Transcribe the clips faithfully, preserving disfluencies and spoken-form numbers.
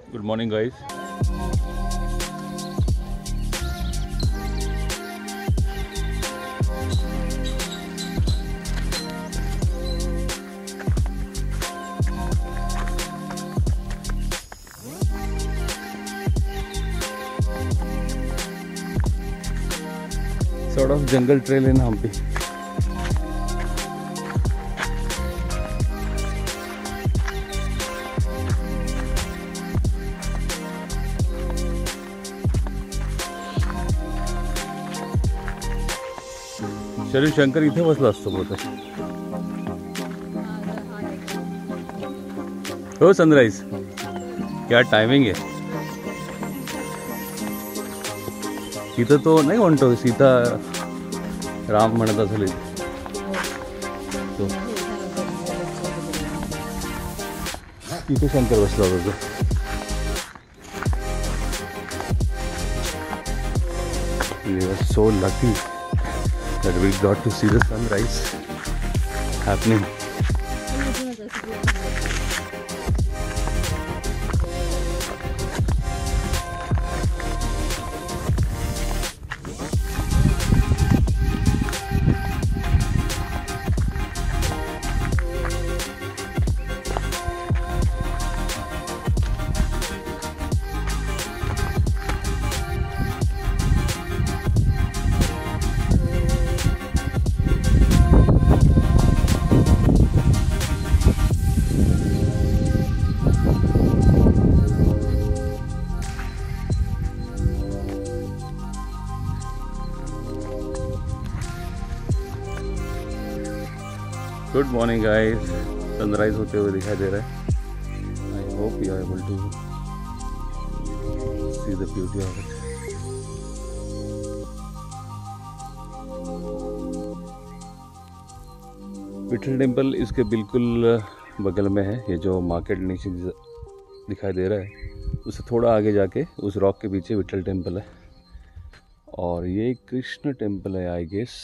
Good morning guys. Sort of jungle trail है यहाँ पे। शरीर शंकर इथे बसला असतो बहुतेक। हो सनराइज, क्या टायमिंग आहे। इथं तो नाही म्हणतो सीता राम म्हणत असेल तो, इथे शंकर बसला होता तो। We were so lucky that we got to see the sunrise happening. Good morning guys, sunrise होते हुए दिखाई दे रहा है। I hope you are able to see the beauty of it. Vitthal temple इसके बिल्कुल बगल में है। ये जो मार्केट नीचे दिखाई दे रहा है उससे थोड़ा आगे जाके उस रॉक के पीछे विठल टेम्पल है, और ये कृष्ण टेम्पल है आई गेस।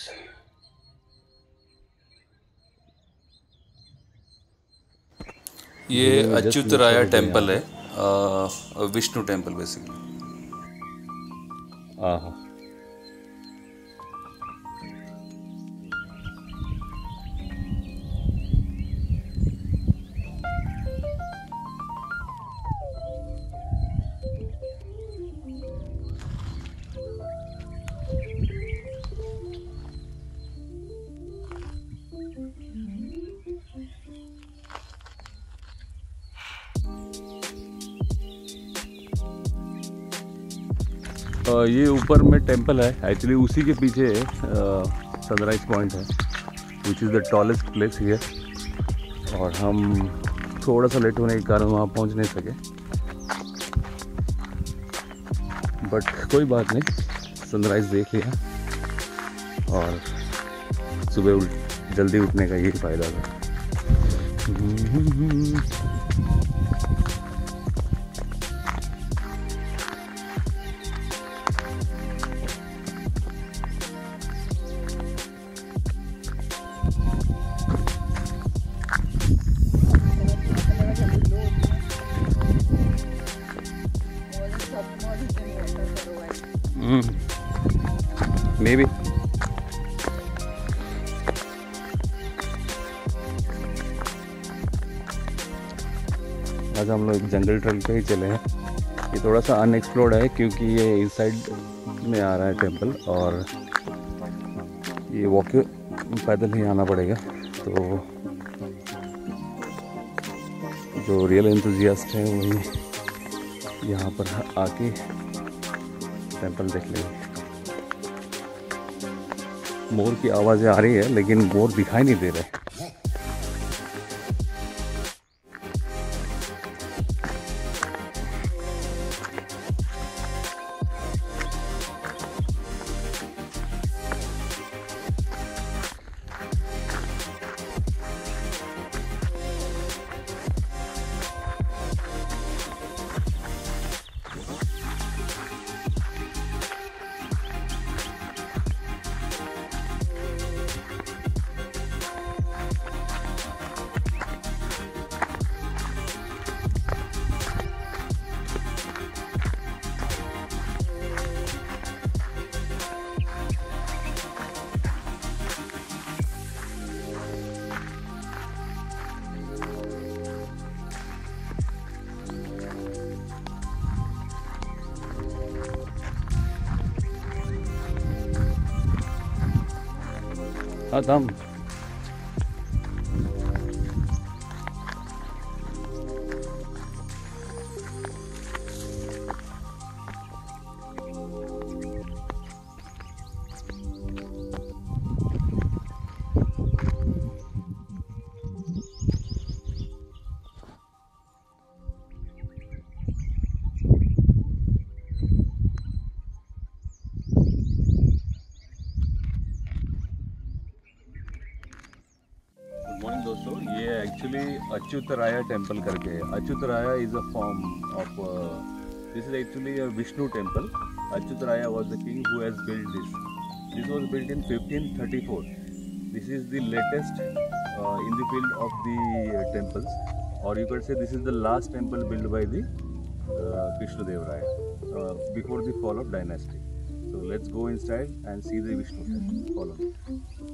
ये अच्युतराया टेम्पल है, विष्णु टेम्पल बेसिकली। हाँ, ये ऊपर में टेंपल है एक्चुअली, उसी के पीछे सनराइज पॉइंट है which is the tallest place here. और हम थोड़ा सा लेट होने के कारण वहाँ पहुँच नहीं सके, बट कोई बात नहीं, सनराइज देख लिया। और सुबह जल्दी उठने का यही फ़ायदा था। मे बी आज हम लोग जंगल ट्रेल पे ही चले हैं। ये थोड़ा सा अनएक्सप्लोर्ड है क्योंकि ये इस साइड में आ रहा है टेंपल, और ये वॉक पैदल ही आना पड़ेगा। तो जो रियल एंथुजियास्ट हैं वही यहाँ पर आके टेंपल देख लेंगे। मोर की आवाज़ें आ रही है लेकिन मोर दिखाई नहीं दे रहे। खत्म। मॉर्निंग दोस्तों, ये एक्चुअली अच्युतराया टेम्पल करके है। Achyutaraya is a form of this is actually a Vishnu temple. Achyutaraya was the king who has built this. This was built in fifteen thirty four. This is the latest in the field of the temples, और you can say this is the last temple build by the Krishnadevaraya before the fall of dynasty. So let's go inside and see the Vishnu temple. Follow me.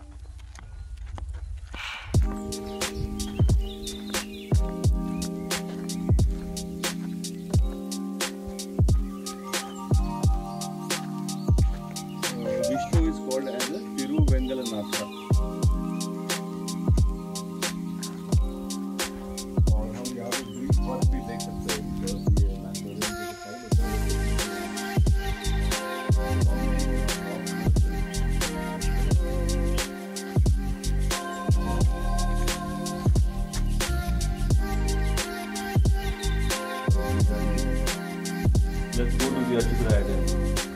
Vishnu is called as a Tiruvengalanatha. और हम यहाँ पे Greek work भी देख सकते हैं, because ये Mangalorean के साइड होता है। Let's go to the Achutraya temple.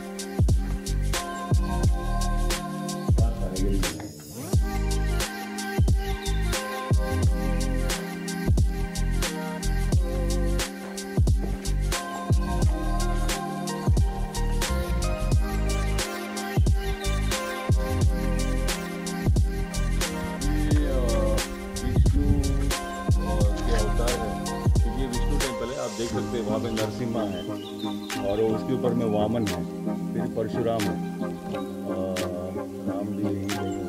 देख सकते हैं वहाँ पे नरसिम्हा है, और उसके ऊपर में वामन है, फिर परशुराम है, और राम भी यही है।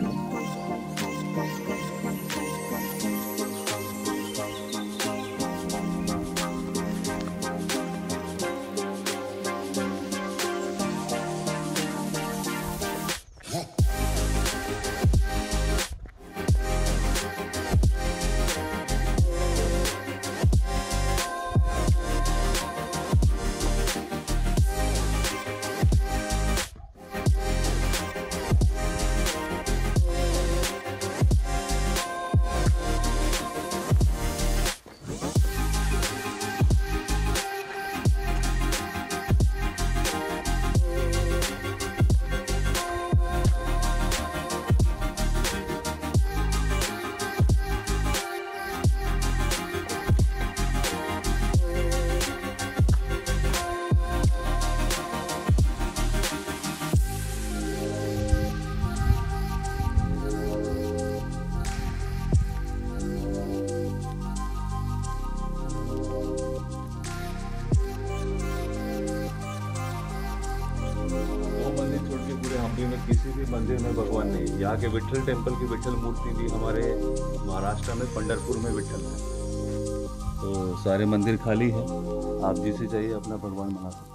में किसी भी मंदिर में भगवान नहीं। यहाँ के विट्ठल टेम्पल की विट्ठल मूर्ति भी हमारे महाराष्ट्र में पंढरपुर में विट्ठल है। तो सारे मंदिर खाली है, आप जिसे चाहिए अपना भगवान बना सकते हैं।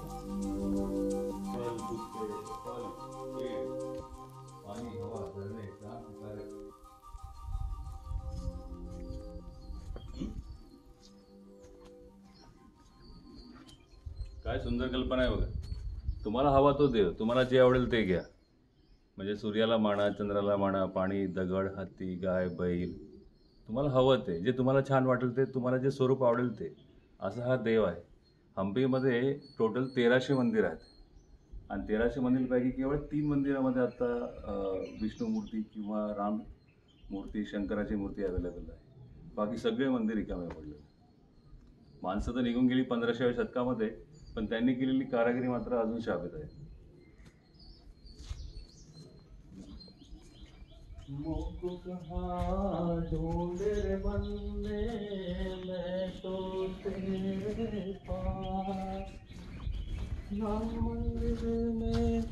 काय सुंदर कल्पना आहे बघा। तुम्हाला हवा तो देव, तुम्हाला जे आवडेल ते घ्या। म्हणजे सूर्याला माना, चंद्राला माना, पाणी, दगड, हत्ती, गाय, बैल, तुम्हाला हवं ते, जे तुम्हाला छान वाटेल ते, तुम्हाला जे स्वरूप आवडेल ते, असा हा देव आहे। हम्पीमध्ये टोटल तेराशे मंदिर आहेत, आणि तेराशे मंदिरपैकी केवळ तीन मंदिरामध्ये आता विष्णू मूर्ती किंवा राम मूर्ती, शंकराची मूर्ती अवेलेबल आहे। बाकी सगळे मंदिर रिकामे पडले। माणसं तर निघून गेली पंधराशेव्या शतकामध्ये, पण त्यांनी केलेली कारागिरी मात्र अजून शाबत आहे। मोको कहाँ ढूंढ रे बंदे, मैं तो तेरे पास, राम मंदिर में।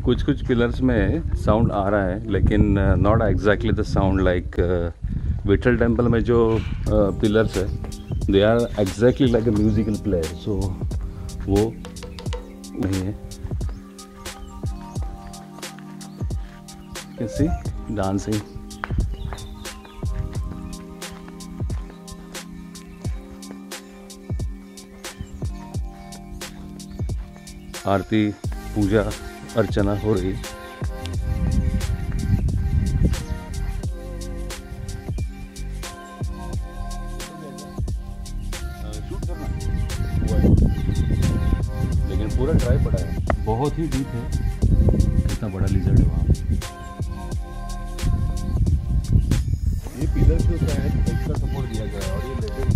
कुछ कुछ पिलर्स में साउंड आ रहा है, लेकिन not exactly the sound like Vitthal temple में जो पिलर्स है they are exactly like a musical player, so वो नहीं है। Can see dancing. आरती पूजा अर्चना हो रही। लेकिन पूरा ड्राई पड़ा है, बहुत ही डीप है। कितना बड़ा लिजर्ड है वहाँ। ये पिलर जो है एक्स्ट्रा सपोर्ट दिया गया है और ये लेटेस्ट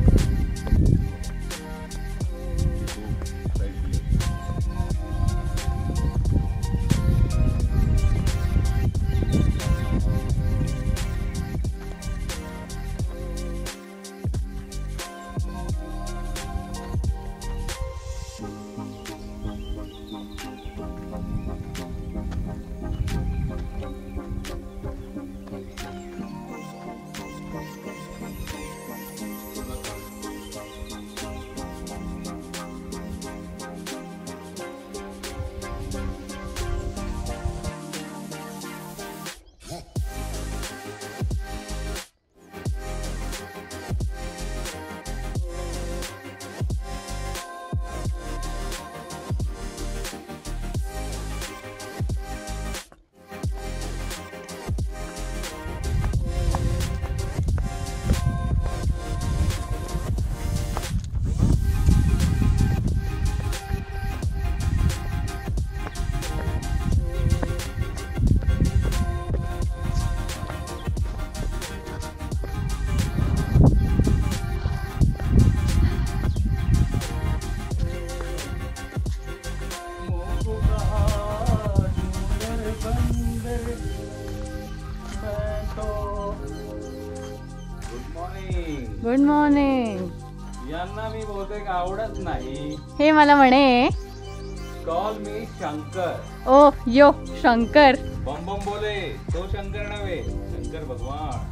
गुड मॉर्निंग. यांना मी बहुतेक आवडत नाही. हे मला म्हणे कॉल मी शंकर. ओ यो शंकर. बम बम बोले तो शंकर नव्हे, शंकर भगवान.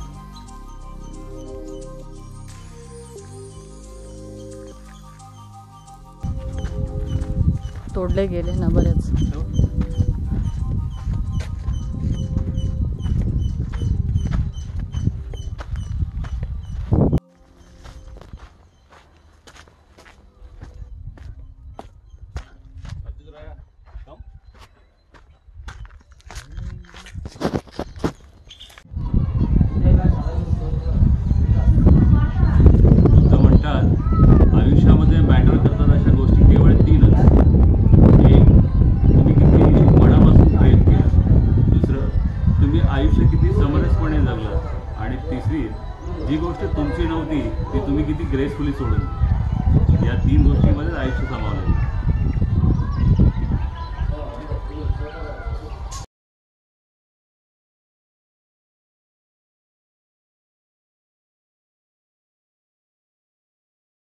तोडले गेले ना बरेच. आयुष्यामध्ये मॅटर करतात अशा गोष्टी केवळ तीनच. एक, तुम्ही किती मनापासून प्रेम केलं. दुसरं, तुम्ही आयुष्य किती समरसपणे जगलं. आणि तिसरी, जी गोष्ट तुमची नव्हती ती तुम्ही किती ग्रेसफुली सोडून. या तीन गोष्टींमध्येच आयुष्य सामावलं.